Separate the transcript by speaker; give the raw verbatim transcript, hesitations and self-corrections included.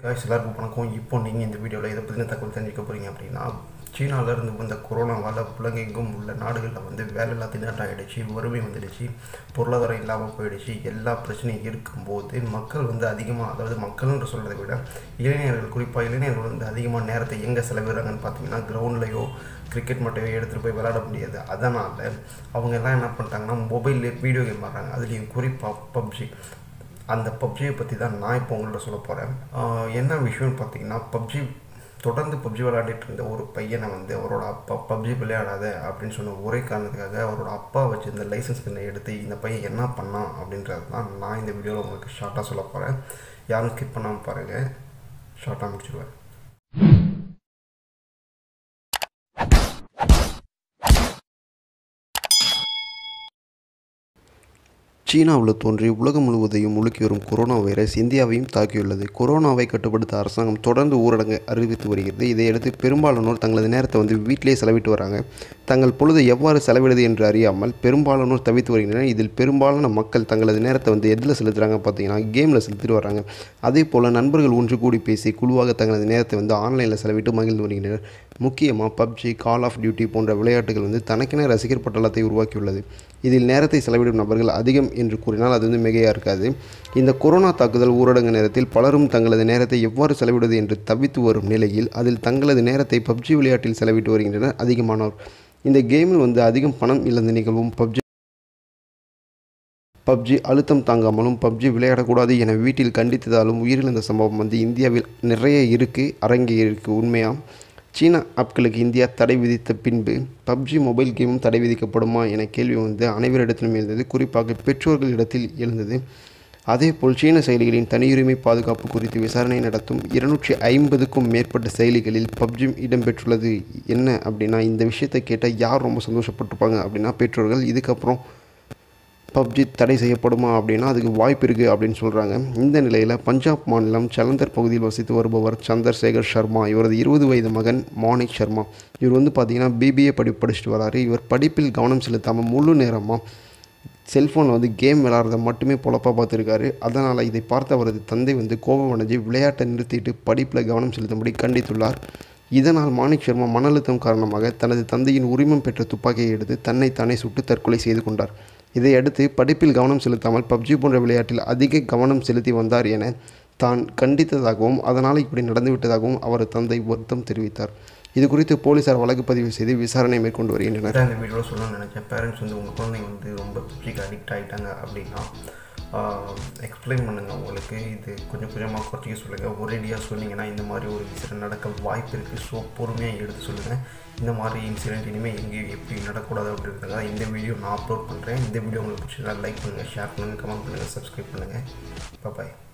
Speaker 1: Guys எல்லாருக்கும் வணக்கம். இப்போ நீங்கள் இந்த வீடியோவில் இதை பற்றின தகவல் தெரிஞ்சுக்க போகிறீங்க அப்படின்னா, சீனாவிலேருந்து வந்த கொரோனாவால் உலகெங்கும் உள்ள நாடுகளில் வந்து வேலையில்லா திண்டாட்டம் ஆகிடுச்சு, வறுமை வந்துடுச்சு, பொருளாதாரம் இல்லாமல் போயிடுச்சு. எல்லா பிரச்சனையும் இருக்கும்போது மக்கள் வந்து அதிகமாக, அதாவது மக்கள்ன்ற சொல்கிறத விட இளைஞர்கள், குறிப்பாக இளைஞர்கள் வந்து அதிகமாக நேரத்தை எங்கே செலவிடுறாங்கன்னு பார்த்தீங்கன்னா, கிரவுண்ட்லேயோ கிரிக்கெட் மட்டும் எடுத்துகிட்டு போய் விளையாட முடியாது. அதனால் அவங்க எல்லாம் என்ன பண்ணிட்டாங்கன்னா, மொபைல்லே வீடியோ கேம் ஆடுறாங்க. அதுலேயும் குறிப்பாக பப்ஜி. அந்த பப்ஜியை பற்றி தான் நான் இப்போ உங்கள்கிட்ட சொல்ல போகிறேன். என்ன விஷயம்னு பார்த்தீங்கன்னா, பப்ஜி தொடர்ந்து பப்ஜி விளையாடிட்டு இருந்த ஒரு பையனை வந்து அவரோட அப்பா பப்ஜி விளையாடாத அப்படின்னு சொன்ன ஒரே காரணத்துக்காக அவரோட அப்பா வச்சுருந்த லைசன்ஸ் பின்னை எடுத்து இந்த பையன் என்ன பண்ணான் அப்படின்றது தான் நான் இந்த வீடியோவில் உங்களுக்கு ஷார்ட்டாக சொல்ல போகிறேன். யாரும் ஸ்கிப் பண்ணாமல் பாருங்கள், ஷார்ட்டாக முடிச்சுடுவேன். சீனாவில் தோன்றி உலகம் முழுவதையும் முழுக்கி வரும் கொரோனா வைரஸ் இந்தியாவையும் தாக்கியுள்ளது. கொரோனாவை கட்டுப்படுத்த அரசாங்கம் தொடர்ந்து ஊரடங்கு அறிவித்து வருகிறது. இதையடுத்து பெரும்பாலானோர் தங்களது நேரத்தை வந்து வீட்டிலே செலவிட்டு வராங்க. தங்கள் பொழுது எவ்வாறு செலவிடுது என்று அறியாமல் பெரும்பாலானோர் தவித்து வருகின்றனர். இதில் பெரும்பாலான மக்கள் தங்களது நேரத்தை வந்து எதில் செலுத்துகிறாங்க பார்த்தீங்கன்னா, கேமில் செலுத்திட்டு வராங்க. அதே போல் நண்பர்கள் ஒன்று கூடி பேசி குழுவாக தங்களது நேரத்தை வந்து ஆன்லைனில் செலவிட்டு மகிழ்ந்து வருகின்றனர். முக்கியமாக பப்ஜி, கால் ஆஃப் டியூட்டி போன்ற விளையாட்டுகள் வந்து தனக்கென ரசிகர் பட்டாளத்தை உருவாக்கியுள்ளது. இதில் நேரத்தை செலவிடும் நபர்கள் அதிகம் என்று கூறினால் அது வந்து மிகையாக இருக்காது. இந்த கொரோனா தாக்குதல் ஊரடங்கு நேரத்தில் பலரும் தங்களது நேரத்தை எவ்வாறு செலவிடுவது என்று தவித்து வரும் நிலையில் அதில் தங்களது நேரத்தை பப்ஜி விளையாட்டில் செலவிட்டு வருகின்றனர் அதிகமானோர். இந்த கேமில் வந்து அதிகம் பணம் இழந்த நிகழ்வும் பப்ஜி பப்ஜி அழுத்தம் தாங்காமலும் பப்ஜி விளையாடக்கூடாது என வீட்டில் கண்டித்ததாலும் உயிரிழந்த சம்பவம் வந்து இந்தியாவில் நிறைய இருக்குது, அரங்கே இருக்குது. உண்மையாக சீனா ஆப்களுக்கு இந்தியா தடை விதித்த பின்பு பப்ஜி மொபைல் கேமும் தடை விதிக்கப்படுமா என கேள்வி வந்து அனைவரிடத்திலும் எழுந்தது. குறிப்பாக பெற்றோர்களிடத்தில் எழுந்தது. அதேபோல் சீன செயலிகளின் தனியுரிமை பாதுகாப்பு குறித்து விசாரணை நடத்தும் இருநூற்றி ஐம்பதுக்கும் மேற்பட்ட செயலிகளில் பப்ஜி இடம்பெற்றுள்ளது. என்ன அப்படின்னா, இந்த விஷயத்தை கேட்டால் யார் ரொம்ப சந்தோஷப்பட்டிருப்பாங்க அப்படின்னா பெற்றோர்கள். இதுக்கப்புறம் பப்ஜி தடை செய்யப்படுமா அப்படின்னா அதுக்கு வாய்ப்பு இருக்குது அப்படின்னு சொல்கிறாங்க. இந்த நிலையில் பஞ்சாப் மாநிலம் ஜலந்தர் பகுதியில் வசித்து வருபவர் சந்தர் சேகர் சர்மா, இவரது இருபது வயது மகன் மானிக் சர்மா. இவர் வந்து பார்த்திங்கன்னா பிபிஏ படிப்பு படிச்சுட்டு வராரு. இவர் படிப்பில் கவனம் செலுத்தாமல் முழு நேரமாக செல்ஃபோனில் வந்து கேம் விளையாடுறத மட்டுமே பொழப்பாக பார்த்துருக்காரு. அதனால் இதை பார்த்த அவரது தந்தை வந்து கோபம் அடைஞ்சு விளையாட்டை நிறுத்திட்டு படிப்பில் கவனம் செலுத்தும்படி கண்டித்துள்ளார். இதனால் மானிக் சர்மா மன அழுத்தம் காரணமாக தனது தந்தையின் உரிமம் பெற்ற துப்பாக்கியை எடுத்து தன்னை தானே சுட்டு தற்கொலை செய்து கொண்டார். இதையடுத்து படிப்பில் கவனம் செலுத்தாமல் பப்ஜி போன்ற விளையாட்டில் அதிக கவனம் செலுத்தி வந்தார் என தான் கண்டித்ததாகவும் அதனால் இப்படி நடந்துவிட்டதாகவும் அவரது தந்தை வருத்தம் தெரிவித்தார். இது குறித்து போலீசார் வழக்கு பதிவு செய்து விசாரணை மேற்கொண்டு வருகின்றனர். இந்த வீடியோவில் சொல்லணும்னு நினச்சேன். பேரண்ட்ஸ் வந்து உங்கள் குழந்தைங்க வந்து ரொம்ப பப்ஜிக்கு அடிக்ட் ஆகிட்டாங்க அப்படின்னா எக்ஸ்பிளைன் பண்ணுங்கள். உங்களுக்கு இது கொஞ்சம் கொஞ்சமாக குறைச்சிக்க சொல்லுங்கள். ஒரேடியாக சொன்னீங்கன்னா இந்த மாதிரி ஒரு இன்சிடென்ட் நடக்க வாய்ப்பு இருக்குது. ஸோ பொறுமையாக எடுத்து சொல்லுங்கள். இந்த மாதிரி இன்சிடென்ட் இனிமேல் எங்கேயும் எப்படி நடக்கூடாது அப்படின்றதுக்காக இந்த வீடியோ நான் அப்லோட் பண்ணுறேன். இந்த வீடியோ உங்களுக்கு பிடிச்சதா லைக் பண்ணுங்கள், ஷேர் பண்ணுங்கள், கமெண்ட் பண்ணுங்கள், சப்ஸ்கிரைப் பண்ணுங்கள். பாய்.